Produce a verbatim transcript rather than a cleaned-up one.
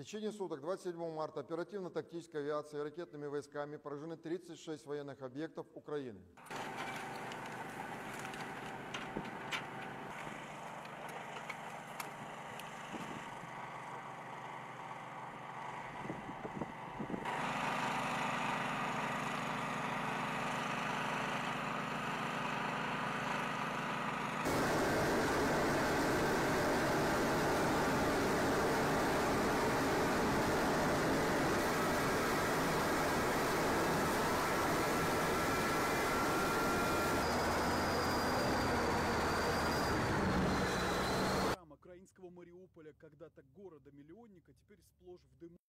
течение суток двадцать седьмого марта оперативно-тактической авиацией и ракетными войсками поражены тридцать шесть военных объектов Украины. Украинского Мариуполя, когда-то города-миллионника, теперь сплошь в дыму.